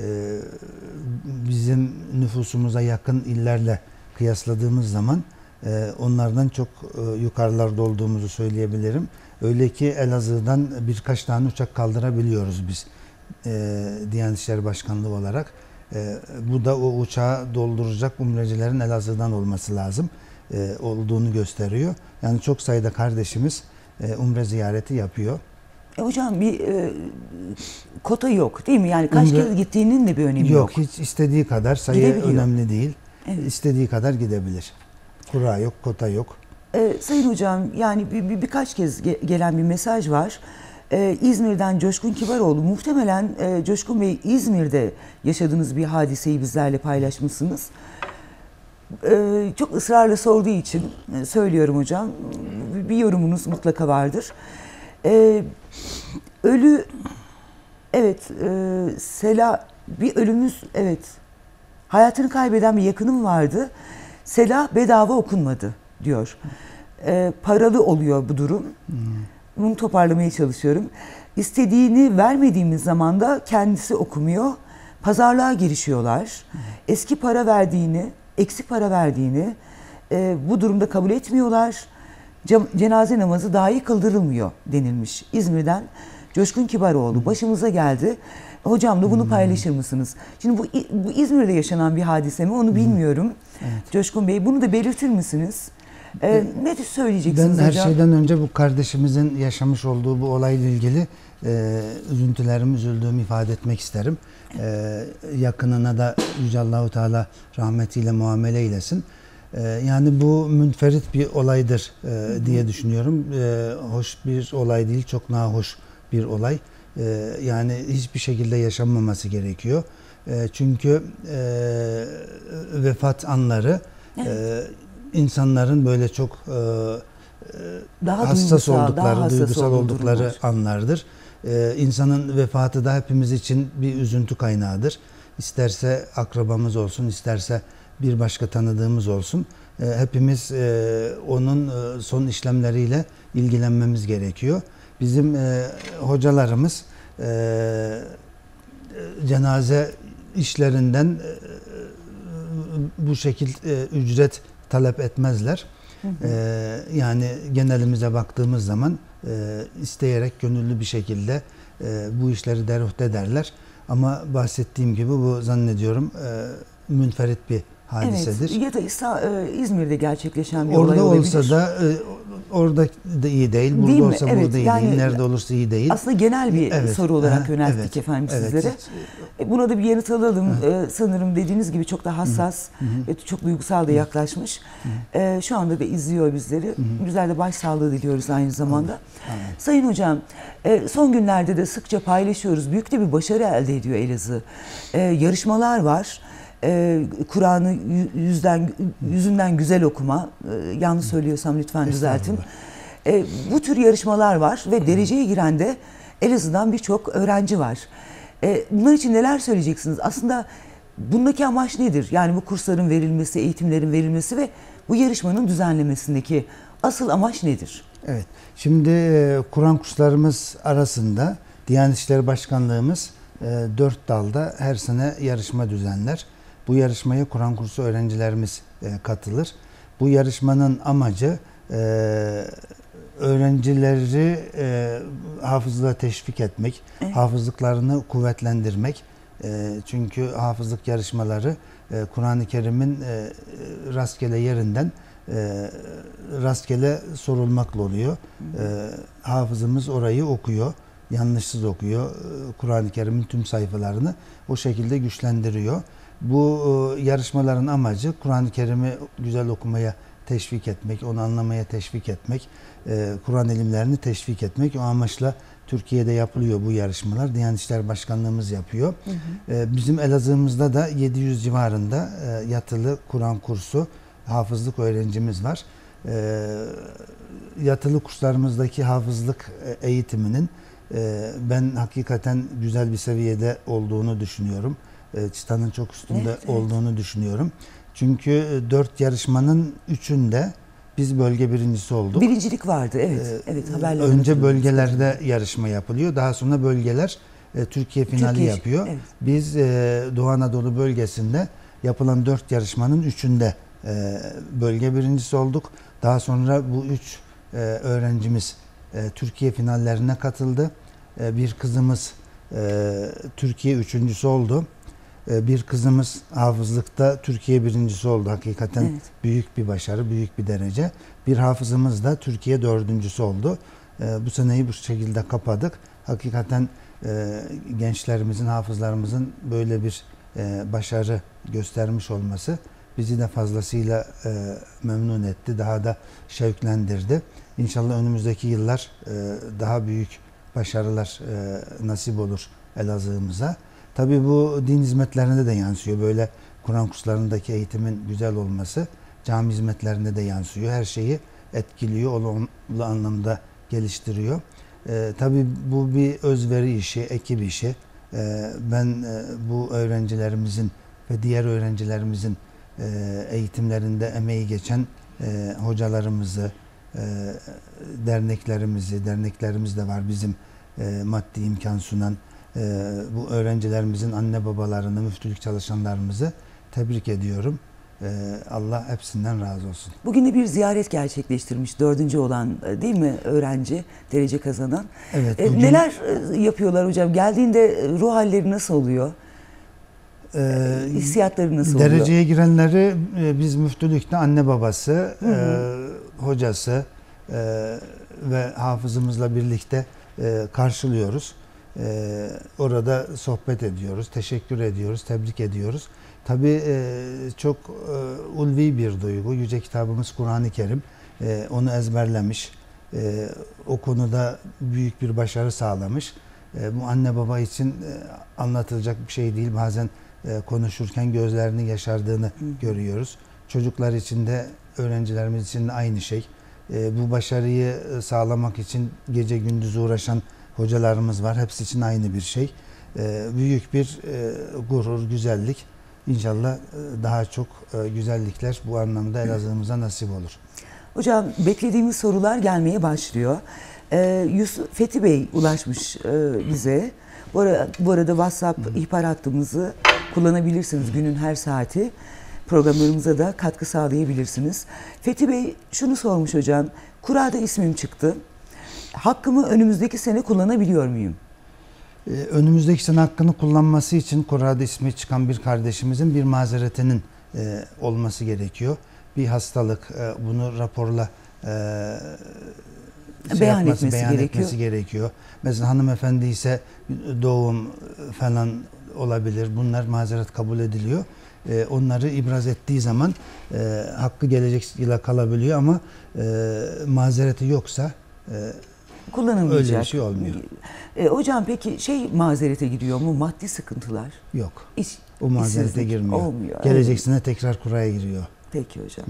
Speaker 2: Bizim nüfusumuza yakın illerle kıyasladığımız zaman onlardan çok yukarılarda olduğumuzu söyleyebilirim. Öyle ki Elazığ'dan birkaç tane uçak kaldırabiliyoruz biz Diyanet İşleri Başkanlığı olarak. Bu da o uçağı dolduracak umrecilerin Elazığ'dan olması lazım olduğunu gösteriyor. Yani çok sayıda kardeşimiz umre ziyareti yapıyor.
Speaker 1: Hocam bir kota yok değil mi? Yani kaç kez gittiğinin de bir önemi yok.
Speaker 2: Yok, hiç istediği kadar sayı önemli değil. Evet. İstediği kadar gidebilir. Kura yok, kota yok.
Speaker 1: Sayın Hocam, yani birkaç kez gelen bir mesaj var. İzmir'den Coşkun Kibaroğlu, muhtemelen Coşkun Bey İzmir'de yaşadığınız bir hadiseyi bizlerle paylaşmışsınız. Çok ısrarla sorduğu için söylüyorum hocam. Bir yorumunuz mutlaka vardır. Bir ölümümüz, evet. Hayatını kaybeden bir yakınım vardı. Selah bedava okunmadı diyor. Paralı oluyor bu durum. Bunu toparlamaya çalışıyorum. İstediğini vermediğimiz zaman da kendisi okumuyor. Pazarlığa girişiyorlar. Eski para verdiğini, eksik para verdiğini bu durumda kabul etmiyorlar. Cenaze namazı dahi kıldırılmıyor denilmiş. İzmir'den Coşkun Kibaroğlu başımıza geldi. Hocam da bunu paylaşır mısınız? Şimdi bu İzmir'de yaşanan bir hadise mi onu bilmiyorum. Evet. Coşkun Bey, bunu da belirtir misiniz? Ne söyleyeceksiniz hocam?
Speaker 2: Ben her şeyden önce bu kardeşimizin yaşamış olduğu bu olayla ilgili üzüntülerimi, üzüldüğümü ifade etmek isterim. Yakınına da Yüce Allah-u Teala rahmetiyle muamele eylesin. Yani bu münferit bir olaydır diye düşünüyorum. Hoş bir olay değil, çok nahoş bir olay. Yani hiçbir şekilde yaşanmaması gerekiyor. Çünkü vefat anları insanların böyle çok
Speaker 1: daha
Speaker 2: hassas
Speaker 1: duygusal,
Speaker 2: duygusal oldukları anlardır. İnsanın vefatı da hepimiz için bir üzüntü kaynağıdır. İsterse akrabamız olsun, isterse bir başka tanıdığımız olsun. Hepimiz onun son işlemleriyle ilgilenmemiz gerekiyor. Bizim hocalarımız cenaze işlerinden bu şekil ücret talep etmezler. Yani genelimize baktığımız zaman isteyerek, gönüllü bir şekilde bu işleri deruht ederler. Ama bahsettiğim gibi bu zannediyorum münferit bir hadisedir.
Speaker 1: Evet, ya da İzmir'de gerçekleşen bir
Speaker 2: orada
Speaker 1: olay olabilir.
Speaker 2: Orada olsa da orada da iyi değil, burada değil olsa burada iyi değil, nerede olursa iyi değil.
Speaker 1: Aslında genel bir soru olarak yönelttik efendim sizlere. Buna da bir yanıt alalım. Sanırım dediğiniz gibi çok da hassas ve çok duygusal da yaklaşmış. Şu anda da izliyor bizleri. Güzel de başsağlığı diliyoruz aynı zamanda. Sayın Hocam, son günlerde de sıkça paylaşıyoruz. Büyük de bir başarı elde ediyor Elazığ. Yarışmalar var. Kur'an'ı yüzünden güzel okuma, yanlış söylüyorsam lütfen düzeltin. Bu tür yarışmalar var ve dereceye giren de Elazığ'dan birçok öğrenci var. Bunlar için neler söyleyeceksiniz? Aslında bundaki amaç nedir? Yani bu kursların verilmesi, eğitimlerin verilmesi ve bu yarışmanın düzenlemesindeki asıl amaç nedir?
Speaker 2: Evet, şimdi Kur'an kurslarımız arasında Diyanet İşleri Başkanlığımız 4 dalda her sene yarışma düzenler. Bu yarışmaya Kur'an kursu öğrencilerimiz katılır. Bu yarışmanın amacı öğrencileri hafızlığa teşvik etmek, hafızlıklarını kuvvetlendirmek. Çünkü hafızlık yarışmaları Kur'an-ı Kerim'in rastgele yerinden rastgele sorulmakla oluyor. Hafızımız orayı okuyor, yanlışsız okuyor. Kur'an-ı Kerim'in tüm sayfalarını o şekilde güçlendiriyor. Bu yarışmaların amacı Kur'an-ı Kerim'i güzel okumaya teşvik etmek, onu anlamaya teşvik etmek, Kur'an ilimlerini teşvik etmek. O amaçla Türkiye'de yapılıyor bu yarışmalar. Diyanet İşleri Başkanlığımız yapıyor. Bizim Elazığ'ımızda da 700 civarında yatılı Kur'an kursu, hafızlık öğrencimiz var. Yatılı kurslarımızdaki hafızlık eğitiminin ben hakikaten güzel bir seviyede olduğunu düşünüyorum. Çıtanın çok üstünde olduğunu düşünüyorum. Çünkü 4 yarışmanın 3'ünde biz bölge birincisi olduk.
Speaker 1: Birincilik vardı, evet. Haberler
Speaker 2: Önce bölgelerde yarışma yapılıyor. Daha sonra bölgeler Türkiye finali yapıyor. Evet. Biz Doğu Anadolu bölgesinde yapılan 4 yarışmanın 3'ünde bölge birincisi olduk. Daha sonra bu 3 öğrencimiz Türkiye finallerine katıldı. Bir kızımız Türkiye üçüncüsü oldu. Bir kızımız hafızlıkta Türkiye birincisi oldu. Hakikaten büyük bir başarı, büyük bir derece. Bir hafızımız da Türkiye dördüncüsü oldu. Bu seneyi bu şekilde kapadık. Hakikaten gençlerimizin, hafızlarımızın böyle bir başarı göstermiş olması bizi de fazlasıyla memnun etti. Daha da şevklendirdi. İnşallah önümüzdeki yıllar daha büyük başarılar nasip olur Elazığ'ımıza. Tabii bu din hizmetlerinde de yansıyor. Böyle Kur'an kurslarındaki eğitimin güzel olması cami hizmetlerinde de yansıyor. Her şeyi etkiliyor, olumlu anlamda geliştiriyor. Tabii bu bir özveri işi, ekip işi. Ben bu öğrencilerimizin ve diğer öğrencilerimizin eğitimlerinde emeği geçen hocalarımızı, derneklerimiz de var bizim maddi imkan sunan. Bu öğrencilerimizin anne babalarını, müftülük çalışanlarımızı tebrik ediyorum. Allah hepsinden razı olsun.
Speaker 1: Bugün de bir ziyaret gerçekleştirmiş 4. olan değil mi öğrenci, derece kazanan.
Speaker 2: Evet.
Speaker 1: Neler yapıyorlar hocam? Geldiğinde ruh halleri nasıl oluyor? Hissiyatları nasıl oluyor?
Speaker 2: Dereceye girenleri biz müftülükte anne babası, hocası ve hafızımızla birlikte karşılıyoruz. Orada sohbet ediyoruz, teşekkür ediyoruz, tebrik ediyoruz. Tabii çok ulvi bir duygu. Yüce kitabımız Kur'an-ı Kerim. Onu ezberlemiş. O konuda büyük bir başarı sağlamış. Bu anne baba için anlatılacak bir şey değil. Bazen konuşurken gözlerinin yaşardığını görüyoruz. Çocuklar için de, öğrencilerimiz için de aynı şey. Bu başarıyı sağlamak için gece gündüz uğraşan hocalarımız var. Hepsi için aynı bir şey. Büyük bir gurur, güzellik. İnşallah daha çok güzellikler bu anlamda Elazığ'ımıza nasip olur.
Speaker 1: Hocam beklediğimiz sorular gelmeye başlıyor. Fethi Bey ulaşmış bize. Bu arada WhatsApp ihbar hattımızı kullanabilirsiniz günün her saati. Programlarımıza da katkı sağlayabilirsiniz. Fethi Bey şunu sormuş hocam. Kura'da ismim çıktı. Hakkımı önümüzdeki sene kullanabiliyor muyum?
Speaker 2: Önümüzdeki sene hakkını kullanması için Kur'a'da ismi çıkan bir kardeşimizin bir mazeretinin olması gerekiyor. Bir hastalık, bunu raporla beyan etmesi gerekiyor. Mesela hanımefendi ise doğum falan olabilir. Bunlar mazeret kabul ediliyor. Onları ibraz ettiği zaman hakkı gelecek yıla kalabiliyor ama mazereti yoksa
Speaker 1: kullanılmayacak.
Speaker 2: Öyle bir şey olmuyor.
Speaker 1: Hocam peki mazerete giriyor mu? Maddi sıkıntılar?
Speaker 2: Yok. O mazerete girmiyor.
Speaker 1: Olmuyor.
Speaker 2: Gelecek sene tekrar Kur'a'ya giriyor.
Speaker 1: Peki hocam.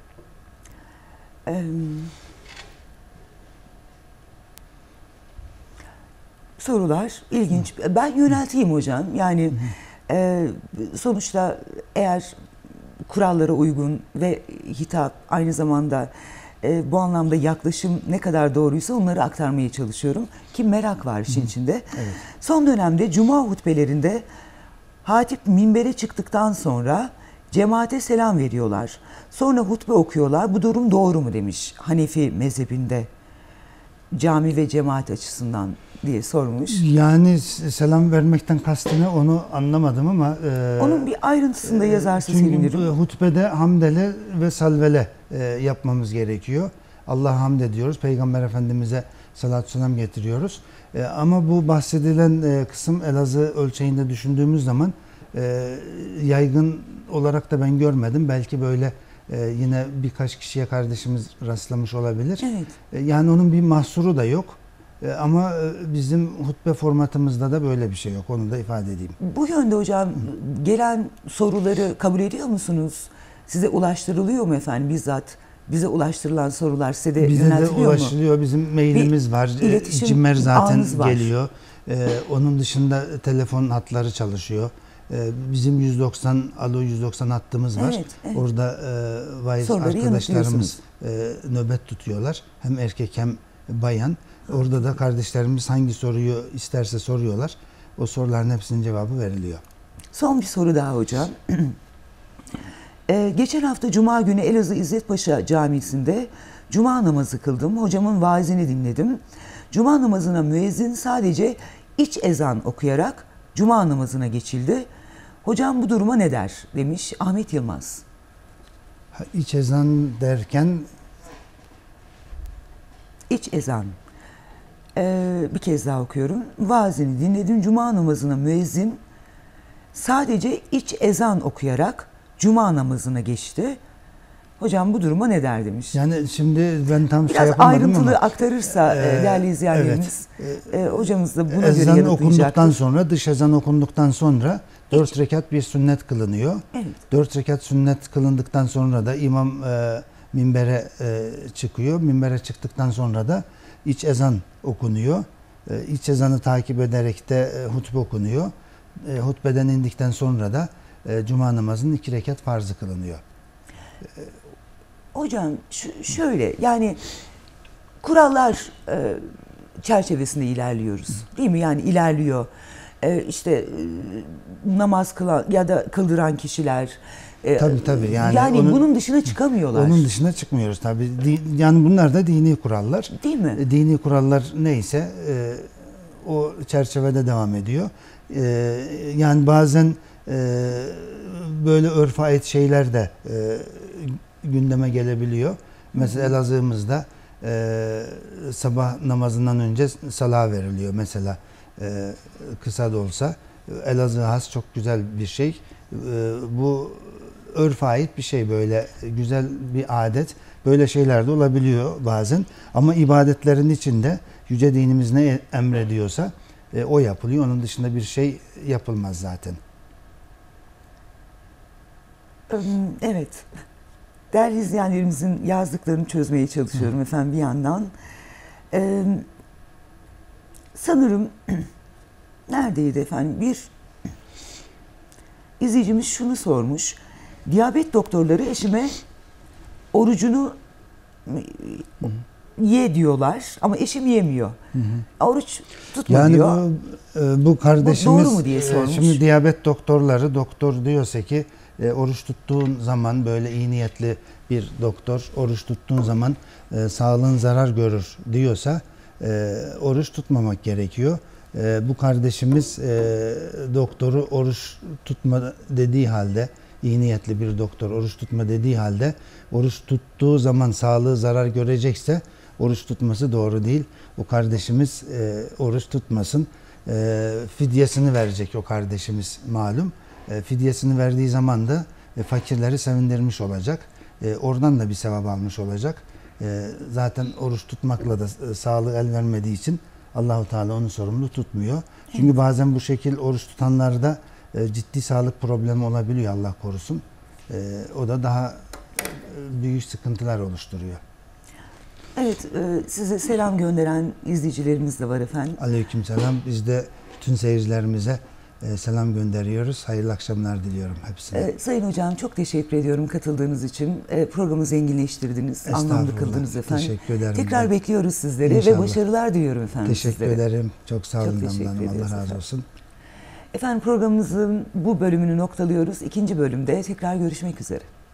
Speaker 1: Sorular ilginç. Ben yönelteyim hocam. Yani sonuçta eğer kurallara uygun ve hitap aynı zamanda bu anlamda yaklaşım ne kadar doğruysa onları aktarmaya çalışıyorum. Ki merak var işin içinde.
Speaker 2: Evet.
Speaker 1: Son dönemde cuma hutbelerinde hatip minbere çıktıktan sonra cemaate selam veriyorlar. Sonra hutbe okuyorlar. Bu durum doğru mu demiş Hanefi mezhebinde cami ve cemaat açısından diye sormuş.
Speaker 2: Yani selam vermekten kastı ne onu anlamadım ama
Speaker 1: onun bir ayrıntısında yazarsa sevinirim.
Speaker 2: Çünkü hutbede hamdele ve salvele yapmamız gerekiyor. Allah'a hamd ediyoruz. Peygamber Efendimiz'e salatü selam getiriyoruz. Ama bu bahsedilen kısım Elazığ ölçeğinde düşündüğümüz zaman yaygın olarak da ben görmedim. Belki böyle Yine birkaç kişiye kardeşimiz rastlamış olabilir.
Speaker 1: Evet.
Speaker 2: Yani onun bir mahsuru da yok. Ama bizim hutbe formatımızda da böyle bir şey yok. Onu da ifade edeyim.
Speaker 1: Bu yönde hocam gelen soruları kabul ediyor musunuz? Size ulaştırılıyor mu efendim bizzat? Bize ulaştırılan sorular size de
Speaker 2: Bize de
Speaker 1: yöneltiliyor mu?
Speaker 2: ulaşılıyor. Bizim mailimiz var.
Speaker 1: iletişim
Speaker 2: Cimer zaten
Speaker 1: ağınız var.
Speaker 2: geliyor. Onun dışında telefon hatları çalışıyor. Bizim 190 Alo 190 hattımız var.
Speaker 1: Evet, evet.
Speaker 2: Orada vaiz
Speaker 1: Soruları
Speaker 2: arkadaşlarımız nöbet tutuyorlar. Hem erkek hem bayan. Orada da kardeşlerimiz hangi soruyu isterse soruyorlar. O soruların hepsinin cevabı veriliyor.
Speaker 1: Son bir soru daha hocam. Geçen hafta Cuma günü Elazığ İzzet Paşa Camisi'nde Cuma namazı kıldım. Hocamın vaazini dinledim. Cuma namazına müezzin sadece iç ezan okuyarak Cuma namazına geçildi. Hocam bu duruma ne der demiş Ahmet Yılmaz.
Speaker 2: İç ezan derken
Speaker 1: İç ezan. Bir kez daha okuyorum. Vaazini dinledim. Cuma namazına müezzin sadece iç ezan okuyarak Cuma namazına geçti. Hocam bu duruma ne der demiş.
Speaker 2: yani şimdi ben tam
Speaker 1: Biraz
Speaker 2: yapamadım
Speaker 1: ayrıntılı
Speaker 2: ama
Speaker 1: aktarırsa değerli izleyenlerimiz, hocamız da buna göre
Speaker 2: ezan okunduktan
Speaker 1: yanıtlayacaktır.
Speaker 2: sonra, dış ezan okunduktan sonra 4 rekat bir sünnet kılınıyor.
Speaker 1: Evet.
Speaker 2: 4 rekat sünnet kılındıktan sonra da imam minbere çıkıyor. Minbere çıktıktan sonra da iç ezan okunuyor. İç ezanı takip ederek de hutbe okunuyor. Hutbeden indikten sonra da cuma namazının 2 rekat farzı kılınıyor.
Speaker 1: Hocam şöyle yani kurallar çerçevesinde ilerliyoruz. Değil mi? Yani ilerliyor. İşte namaz kılan ya da kıldıran kişiler
Speaker 2: Tabii
Speaker 1: yani bunun dışına çıkamıyorlar.
Speaker 2: Onun dışına çıkmıyoruz tabii. Yani bunlar da dini kurallar.
Speaker 1: Değil mi?
Speaker 2: Dini kurallar neyse o çerçevede devam ediyor. Yani bazen böyle örf ait şeyler de gündeme gelebiliyor. Mesela Elazığ'ımızda sabah namazından önce sala veriliyor. Mesela kısa da olsa. Elazığ'a has çok güzel bir şey. Bu örf ait bir şey, böyle güzel bir adet. Böyle şeyler de olabiliyor bazen. Ama ibadetlerin içinde yüce dinimiz ne emrediyorsa o yapılıyor. Onun dışında bir şey yapılmaz zaten.
Speaker 1: Evet. Değerli izleyenlerimizin yazdıklarını çözmeye çalışıyorum efendim bir yandan. Sanırım neredeydi efendim? Bir izleyicimiz şunu sormuş. Diyabet doktorları eşime orucunu ye diyorlar ama eşim yemiyor. Oruç tutma
Speaker 2: Yani
Speaker 1: diyor.
Speaker 2: bu kardeşimiz
Speaker 1: doğru mu diye sormuş.
Speaker 2: Şimdi diyabet doktorları, doktor diyorsa ki oruç tuttuğun zaman, böyle iyi niyetli bir doktor oruç tuttuğun zaman sağlığın zarar görür diyorsa oruç tutmamak gerekiyor. Bu kardeşimiz doktoru oruç tutma dediği halde, iyi niyetli bir doktor oruç tutma dediği halde oruç tuttuğu zaman sağlığı zarar görecekse oruç tutması doğru değil. O kardeşimiz oruç tutmasın. Fidyesini verecek o kardeşimiz malum. Fidyesini verdiği zaman da fakirleri sevindirmiş olacak. Oradan da bir sevap almış olacak. Zaten oruç tutmakla da sağlığı el vermediği için Allahu Teala onu sorumlu tutmuyor. Çünkü bazen bu şekil oruç tutanlarda ciddi sağlık problemi olabiliyor, Allah korusun. O da daha büyük sıkıntılar oluşturuyor.
Speaker 1: Evet, size selam gönderen izleyicilerimiz de var efendim.
Speaker 2: Aleykümselam. Biz de bütün seyircilerimize selam gönderiyoruz. Hayırlı akşamlar diliyorum hepsine.
Speaker 1: Sayın Hocam çok teşekkür ediyorum katıldığınız için. Programı zenginleştirdiniz, anlamlı kıldınız efendim.
Speaker 2: Teşekkür ederim.
Speaker 1: Tekrar bekliyoruz sizleri
Speaker 2: İnşallah.
Speaker 1: ve başarılar diliyorum efendim
Speaker 2: Teşekkür
Speaker 1: sizlere.
Speaker 2: ederim. Çok sağ olun
Speaker 1: Çok teşekkür
Speaker 2: Damla Hanım.
Speaker 1: ediyoruz
Speaker 2: Allah razı
Speaker 1: efendim.
Speaker 2: olsun.
Speaker 1: Efendim programımızın bu bölümünü noktalıyoruz. İkinci bölümde tekrar görüşmek üzere.